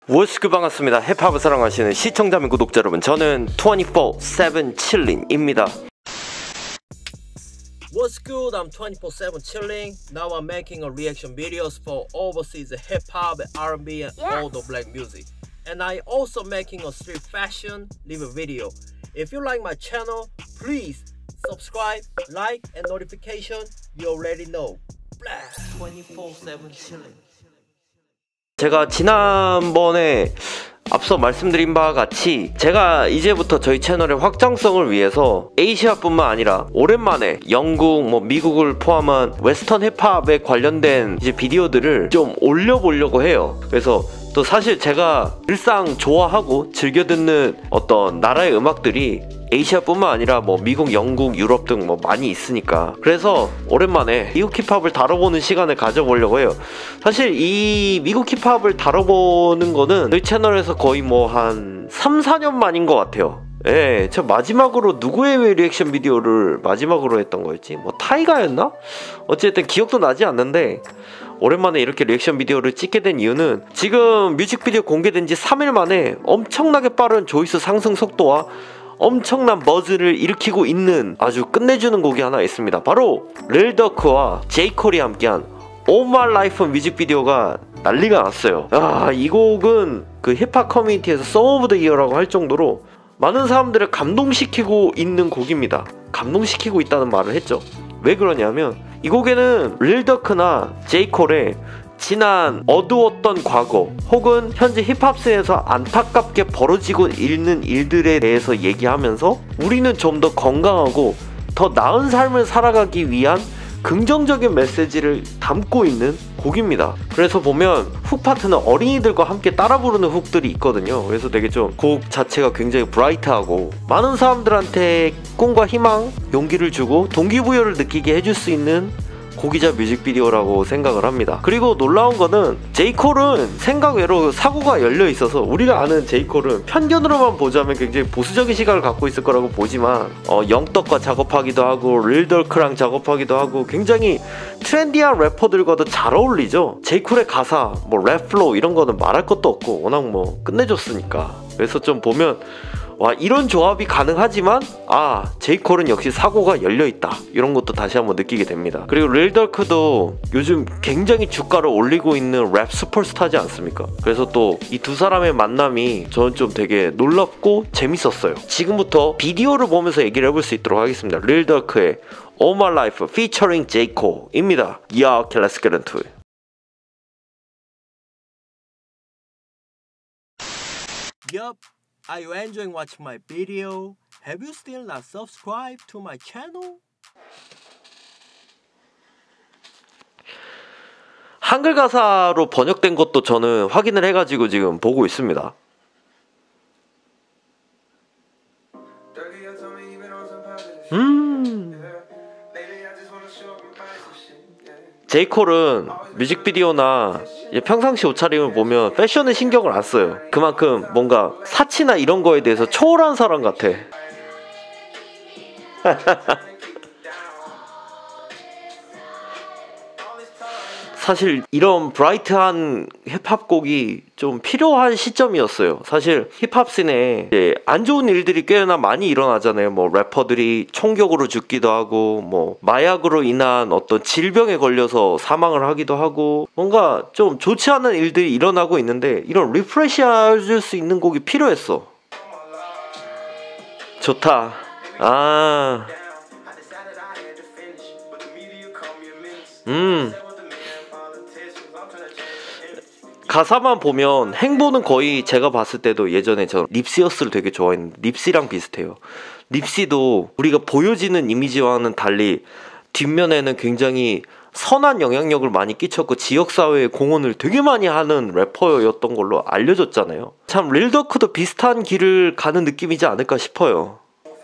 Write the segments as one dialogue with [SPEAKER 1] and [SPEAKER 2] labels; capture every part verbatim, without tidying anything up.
[SPEAKER 1] 워스크 반갑습니다. 힙합을 사랑하시는 시청자 및 구독자 여러분, 저는 이십사 세븐 칠린입니다.
[SPEAKER 2] What's good? I'm twenty-four seven chilling. Now I'm making a reaction videos for overseas hip hop, R and B, and
[SPEAKER 3] Yes.
[SPEAKER 2] all the black music. And I also making a street fashion live video. If you like my channel, please subscribe, like, and notification. You already know. Blast twenty-four seven chilling.
[SPEAKER 1] 제가 지난번에 앞서 말씀드린 바와 같이 제가 이제부터 저희 채널의 확장성을 위해서 아시아뿐만 아니라 오랜만에 영국, 뭐 미국을 포함한 웨스턴 힙합에 관련된 이제 비디오들을 좀 올려보려고 해요. 그래서 또 사실 제가 일상 좋아하고 즐겨 듣는 어떤 나라의 음악들이 아시아뿐만 아니라 뭐 미국, 영국, 유럽 등 뭐 많이 있으니까, 그래서 오랜만에 미국 힙합을 다뤄보는 시간을 가져보려고 해요. 사실 이 미국 힙합을 다뤄보는 거는 저희 채널에서 거의 뭐 한 삼, 사 년 만인 것 같아요. 예, 저 마지막으로 누구의 리액션 비디오를 마지막으로 했던 거였지? 뭐 타이가였나? 어쨌든 기억도 나지 않는데 오랜만에 이렇게 리액션 비디오를 찍게 된 이유는 지금 뮤직비디오 공개된 지 삼 일 만에 엄청나게 빠른 조회수 상승 속도와 엄청난 버즈를 일으키고 있는 아주 끝내주는 곡이 하나 있습니다. 바로 릴더크와 제이콜이 함께한 All My Life 뮤직비디오가 난리가 났어요. 아, 이 곡은 그 힙합 커뮤니티에서 Song of the Year라고 할 정도로 많은 사람들을 감동시키고 있는 곡입니다. 감동시키고 있다는 말을 했죠. 왜 그러냐면 이 곡에는 릴더크나 제이콜의 지난 어두웠던 과거 혹은 현재 힙합씬에서 안타깝게 벌어지고 있는 일들에 대해서 얘기하면서 우리는 좀 더 건강하고 더 나은 삶을 살아가기 위한 긍정적인 메시지를 담고 있는 곡입니다. 그래서 보면 훅 파트는 어린이들과 함께 따라 부르는 훅들이 있거든요. 그래서 되게 좀 곡 자체가 굉장히 브라이트하고 많은 사람들한테 꿈과 희망, 용기를 주고 동기부여를 느끼게 해줄 수 있는 곡이자 뮤직비디오라고 생각을 합니다. 그리고 놀라운 거는 제이콜은 생각 외로 사고가 열려 있어서 우리가 아는 제이콜은 편견으로만 보자면 굉장히 보수적인 시각을 갖고 있을 거라고 보지만 어, 영떡과 작업하기도 하고 릴더크랑 작업하기도 하고 굉장히 트렌디한 래퍼들과도 잘 어울리죠. 제이콜의 가사, 뭐 랩 플로우 이런 거는 말할 것도 없고 워낙 뭐 끝내줬으니까. 그래서 좀 보면 와, 이런 조합이 가능하지만 아, 제이콜은 역시 사고가 열려있다, 이런 것도 다시 한번 느끼게 됩니다. 그리고 릴더크도 요즘 굉장히 주가를 올리고 있는 랩 슈퍼스타지 않습니까? 그래서 또 이 두 사람의 만남이 저는 좀 되게 놀랍고 재밌었어요. 지금부터 비디오를 보면서 얘기를 해볼 수 있도록 하겠습니다. 릴더크의 All My Life featuring 제이콜입니다. Yeah, okay, let's get into it.
[SPEAKER 2] Yup. Are you enjoying watching my video? Have you still not subscribed to my channel?
[SPEAKER 1] 한글 가사로 번역된 것도 저는 확인을 해가지고 지금 보고 있습니다. 음. 제이콜은 뮤직비디오나 평상시 옷차림을 보면 패션에 신경을 안 써요. 그만큼 뭔가 사치나 이런 거에 대해서 초월한 사람 같아. 사실 이런 브라이트한 힙합곡이 좀 필요한 시점이었어요. 사실 힙합씬에 이제 안 좋은 일들이 꽤나 많이 일어나잖아요. 뭐 래퍼들이 총격으로 죽기도 하고 뭐 마약으로 인한 어떤 질병에 걸려서 사망을 하기도 하고 뭔가 좀 좋지 않은 일들이 일어나고 있는데 이런 리프레시 해줄 수 있는 곡이 필요했어. 좋다. 아, 음 가사만 보면 행보는 거의 제가 봤을 때도 예전에 저 립시어스를 되게 좋아했는데 립시랑 비슷해요. 립시도 우리가 보여지는 이미지와는 달리 뒷면에는 굉장히 선한 영향력을 많이 끼쳤고 지역사회에 공헌을 되게 많이 하는 래퍼였던 걸로 알려졌잖아요. 참 릴더크도 비슷한 길을 가는 느낌이지 않을까 싶어요.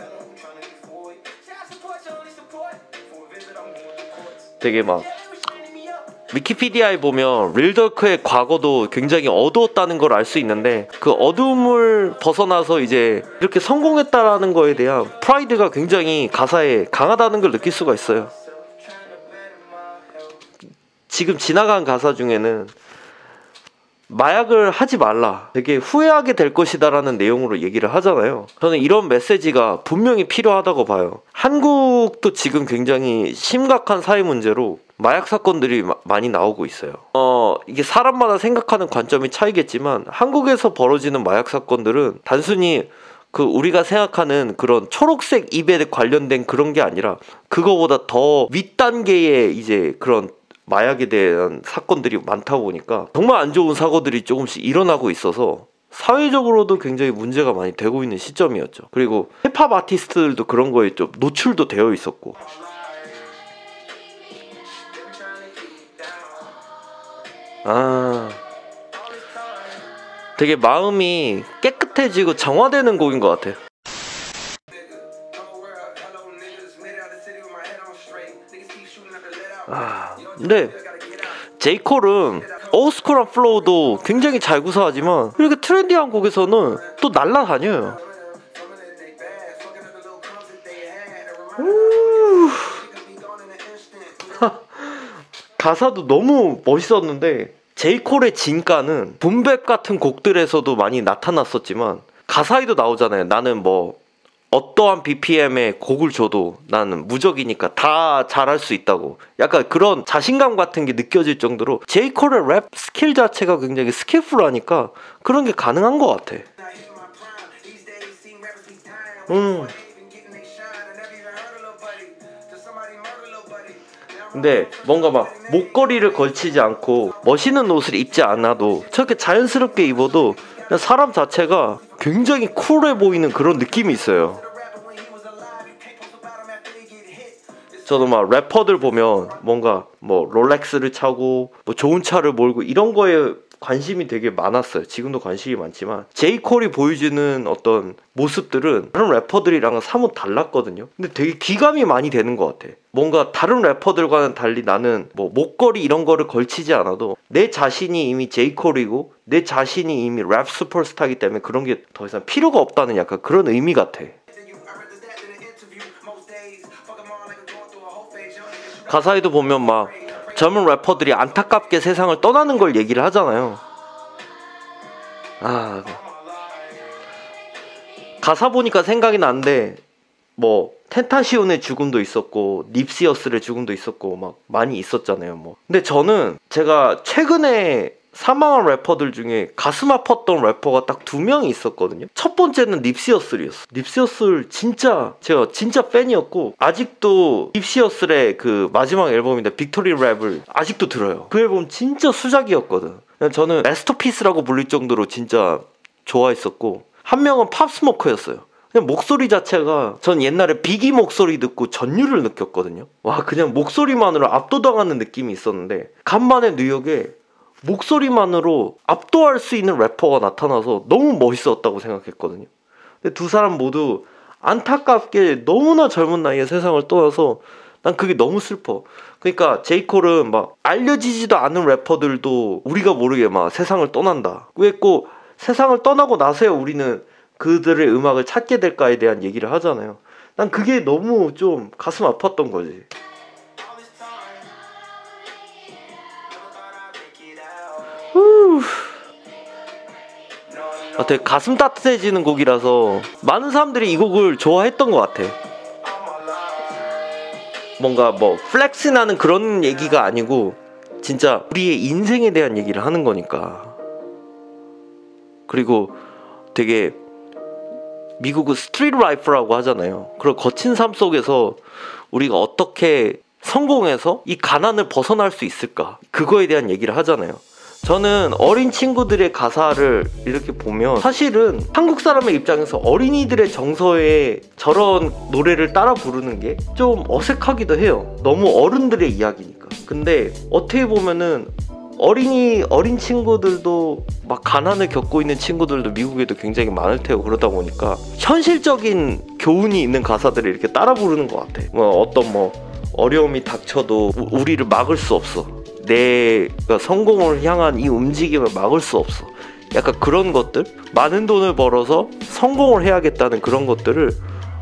[SPEAKER 1] 되게 막 위키피디아에 보면 릴더크의 과거도 굉장히 어두웠다는 걸 알 수 있는데 그 어두움을 벗어나서 이제 이렇게 성공했다라는 거에 대한 프라이드가 굉장히 가사에 강하다는 걸 느낄 수가 있어요. 지금 지나간 가사 중에는 마약을 하지 말라, 되게 후회하게 될 것이다 라는 내용으로 얘기를 하잖아요. 저는 이런 메시지가 분명히 필요하다고 봐요. 한국도 지금 굉장히 심각한 사회 문제로 마약 사건들이 마, 많이 나오고 있어요. 어, 이게 사람마다 생각하는 관점이 차이겠지만 한국에서 벌어지는 마약 사건들은 단순히 그 우리가 생각하는 그런 초록색 잎에 관련된 그런 게 아니라 그거보다 더 윗단계의 이제 그런 마약에 대한 사건들이 많다 보니까 정말 안 좋은 사고들이 조금씩 일어나고 있어서 사회적으로도 굉장히 문제가 많이 되고 있는 시점이었죠. 그리고 힙합 아티스트들도 그런 거에 좀 노출도 되어 있었고. 아, 되게 마음이 깨끗해지고 정화되는 곡인 것 같아요. 아, 근데 제이콜은 올스쿨한 플로우도 굉장히 잘 구사하지만 이렇게 트렌디한 곡에서는 또 날라다녀요. 가사도 너무 멋있었는데 제이콜의 진가는 붐백 같은 곡들에서도 많이 나타났었지만 가사에도 나오잖아요. 나는 뭐 어떠한 비피엠에 곡을 줘도 나는 무적이니까 다 잘할 수 있다고. 약간 그런 자신감 같은 게 느껴질 정도로 제이콜의 랩 스킬 자체가 굉장히 스킬풀하니까 그런 게 가능한 것 같아. 음. 근데 뭔가 막 목걸이를 걸치지 않고 멋있는 옷을 입지 않아도 저렇게 자연스럽게 입어도 그냥 사람 자체가 굉장히 쿨해 보이는 그런 느낌이 있어요. 저도 막 래퍼들 보면 뭔가 뭐 롤렉스를 차고 뭐 좋은 차를 몰고 이런 거에 관심이 되게 많았어요. 지금도 관심이 많지만 제이콜이 보여주는 어떤 모습들은 다른 래퍼들이랑은 사뭇 달랐거든요. 근데 되게 귀감이 많이 되는 것 같아. 뭔가 다른 래퍼들과는 달리 나는 뭐 목걸이 이런 거를 걸치지 않아도 내 자신이 이미 제이콜이고 내 자신이 이미 랩 슈퍼스타이기 때문에 그런 게 더 이상 필요가 없다는 약간 그런 의미 같아. 가사에도 보면 막 젊은 래퍼들이 안타깝게 세상을 떠나는 걸 얘기를 하잖아요. 아, 가사 보니까 생각이 나는데 뭐 텐타시온의 죽음도 있었고 닙시 허슬의 죽음도 있었고 막 많이 있었잖아요. 뭐 근데 저는 제가 최근에 사망한 래퍼들 중에 가슴 아팠던 래퍼가 딱 두 명이 있었거든요. 첫 번째는 닙시 허슬이었어. 닙시 허슬 진짜 제가 진짜 팬이었고 아직도 닙시 허슬의 그 마지막 앨범인데 빅토리 랩을 아직도 들어요. 그 앨범 진짜 수작이었거든. 저는 마스터피스라고 불릴 정도로 진짜 좋아했었고 한 명은 팝스모커였어요. 그냥 목소리 자체가 전 옛날에 비기 목소리 듣고 전율을 느꼈거든요. 와, 그냥 목소리만으로 압도당하는 느낌이 있었는데 간만에 뉴욕에 목소리만으로 압도할 수 있는 래퍼가 나타나서 너무 멋있었다고 생각했거든요. 근데 두 사람 모두 안타깝게 너무나 젊은 나이에 세상을 떠나서 난 그게 너무 슬퍼. 그러니까 제이콜은 막 알려지지도 않은 래퍼들도 우리가 모르게 막 세상을 떠난다. 왜 꼭 세상을 떠나고 나서야 우리는 그들의 음악을 찾게 될까에 대한 얘기를 하잖아요. 난 그게 너무 좀 가슴 아팠던 거지. 후. 아, 되게 가슴 따뜻해지는 곡이라서 많은 사람들이 이 곡을 좋아했던 것 같아. 뭔가 뭐 플렉스나는 그런 얘기가 아니고 진짜 우리의 인생에 대한 얘기를 하는 거니까. 그리고 되게 미국은 스트리트 라이프라고 하잖아요. 그런 거친 삶 속에서 우리가 어떻게 성공해서 이 가난을 벗어날 수 있을까, 그거에 대한 얘기를 하잖아요. 저는 어린 친구들의 가사를 이렇게 보면 사실은 한국 사람의 입장에서 어린이들의 정서에 저런 노래를 따라 부르는 게 좀 어색하기도 해요. 너무 어른들의 이야기니까. 근데 어떻게 보면은 어린이 어린 친구들도 막 가난을 겪고 있는 친구들도 미국에도 굉장히 많을 테고, 그러다 보니까 현실적인 교훈이 있는 가사들을 이렇게 따라 부르는 것 같아. 뭐 어떤 뭐 어려움이 닥쳐도 우, 우리를 막을 수 없어. 내가 성공을 향한 이 움직임을 막을 수 없어. 약간 그런 것들, 많은 돈을 벌어서 성공을 해야겠다는 그런 것들을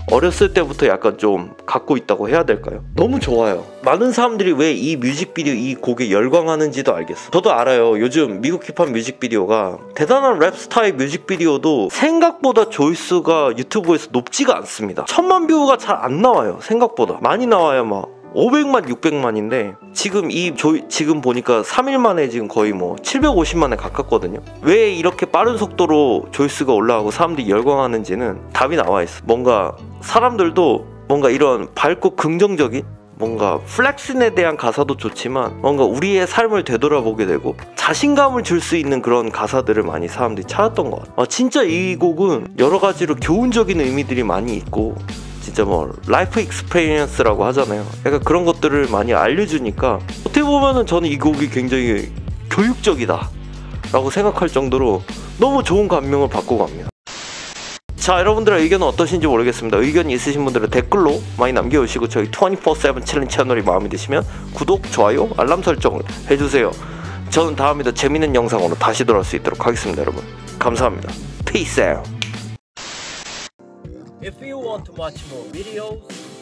[SPEAKER 1] 어렸을 때부터 약간 좀 갖고 있다고 해야 될까요? 너무 좋아요. 많은 사람들이 왜 이 뮤직비디오, 이 곡에 열광하는지도 알겠어. 저도 알아요. 요즘 미국 힙합 뮤직비디오가 대단한 랩스타의 뮤직비디오도 생각보다 조회수가 유튜브에서 높지가 않습니다. 천만 뷰가 잘 안 나와요. 생각보다 많이 나와요. 막 오백만, 육백만인데 지금 이 조, 지금 보니까 삼 일 만에 지금 거의 뭐 칠백오십만에 가깝거든요. 왜 이렇게 빠른 속도로 조회수가 올라가고 사람들이 열광하는지는 답이 나와 있어. 뭔가 사람들도 뭔가 이런 밝고 긍정적인 뭔가 플렉슨에 대한 가사도 좋지만 뭔가 우리의 삶을 되돌아보게 되고 자신감을 줄 수 있는 그런 가사들을 많이 사람들이 찾았던 것 같아요. 아, 진짜 이 곡은 여러 가지로 교훈적인 의미들이 많이 있고 진짜 뭐 라이프 익스페리언스라고 하잖아요. 약간 그런 것들을 많이 알려주니까 어떻게 보면은 저는 이 곡이 굉장히 교육적이다 라고 생각할 정도로 너무 좋은 감명을 받고 갑니다. 자, 여러분들의 의견은 어떠신지 모르겠습니다. 의견이 있으신 분들은 댓글로 많이 남겨주시고 저희 이십사 세븐 챌린지 채널이 마음에 드시면 구독, 좋아요, 알람 설정을 해주세요. 저는 다음에도 재밌는 영상으로 다시 돌아올 수 있도록 하겠습니다. 여러분 감사합니다. Peace out.
[SPEAKER 2] If you want to watch more videos,